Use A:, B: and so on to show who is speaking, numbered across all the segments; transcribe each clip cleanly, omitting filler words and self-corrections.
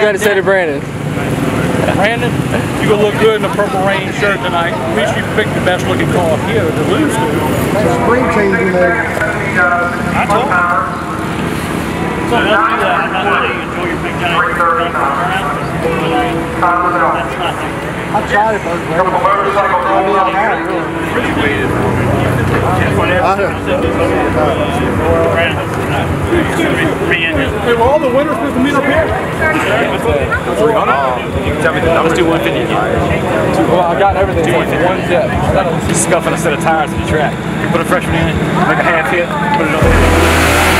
A: got to say to Brandon?
B: Brandon, you gonna look good in a Purple Rain shirt tonight. At least you picked the best looking car here to lose to.
C: Spring changing there.
B: I told you. So let's do that. I'm not letting you enjoy your big giant around. That's not the
C: I tried it, but
B: Hey, well, all the winners supposed to meet up here.
D: Let's do 150 again.
A: Well, I got everything. 1 zip.
D: Just scuffing a set of tires in the track. You put a fresh one in it, make a half hit, put it on.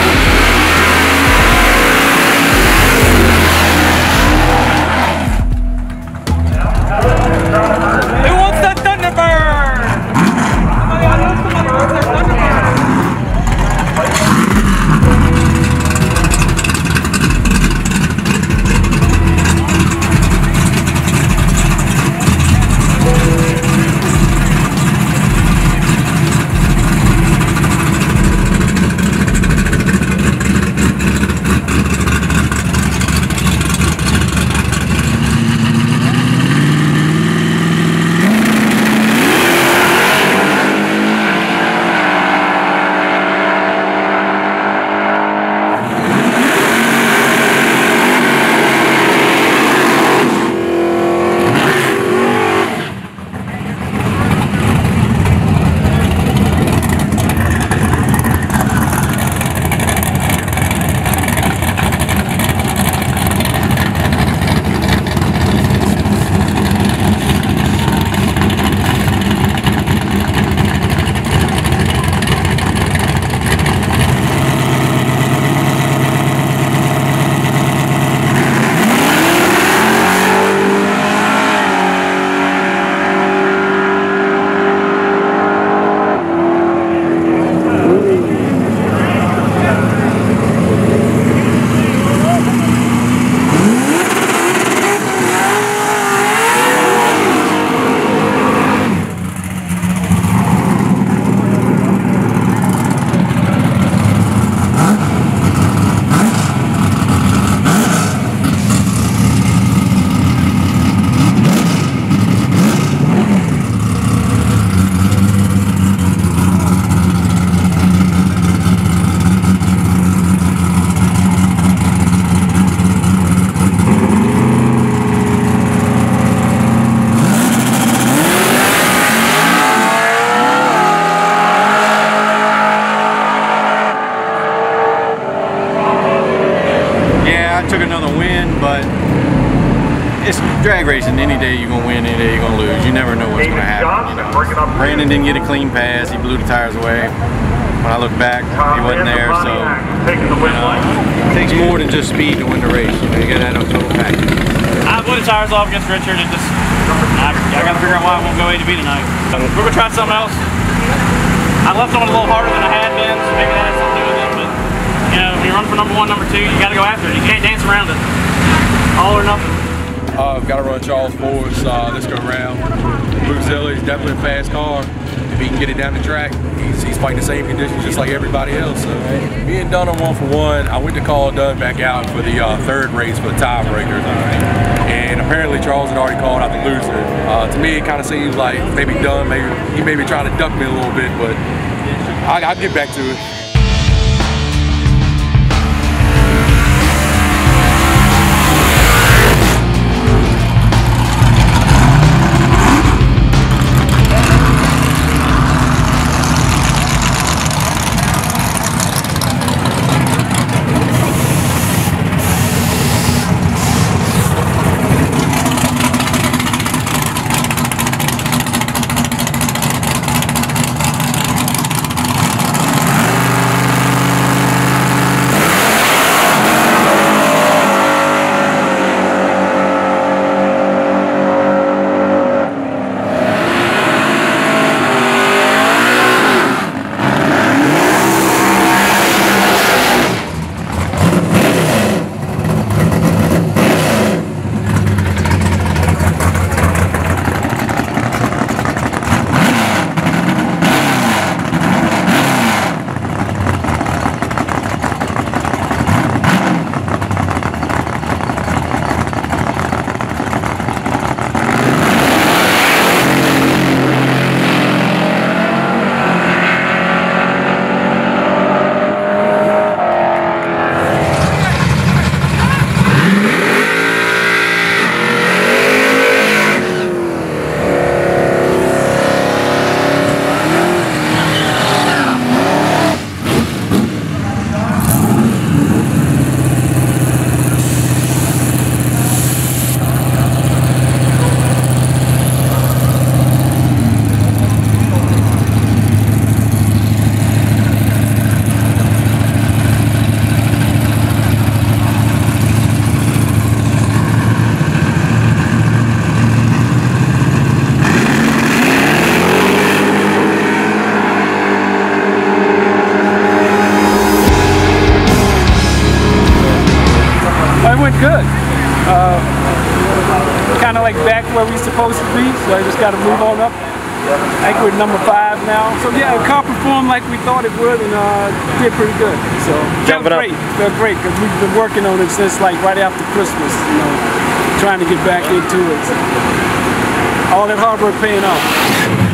E: Took another win, but it's drag racing. Any day you're gonna win, any day you're gonna lose. You never know what's gonna happen. You know, Brandon didn't get a clean pass. He blew the tires away. When I look back, he wasn't there. So it takes more than just speed to win the race. You know, you got to have a total package.
B: I blew the tires off against Richard, and just I got to figure out why I won't go A to B tonight. We're gonna try something else. I left on a little harder than I had been, so maybe that has something to do with it. But you know, when you run for number 1, number 2, you got to go after it. You can't dance around it. All or nothing.
F: Got to run Charles Ford's this go round. Bruce Hilly's definitely a fast car. If he can get it down the track, he's fighting the same conditions just like everybody else. So me and Dunn are 1 for 1. I went to call Dunn back out for the 3rd race for the tiebreakers. And apparently Charles had already called out the loser. To me, it kind of seems like maybe Dunn, he may be trying to duck me a little bit, but I'll get back to it.
G: he's supposed to be, so I just got to move on up. I think we're number 5 now. So yeah, the car performed like we thought it would, and did pretty good. So felt great because we've been working on it since like right after Christmas, you know, trying to get back into it. So, all that hard work paying off.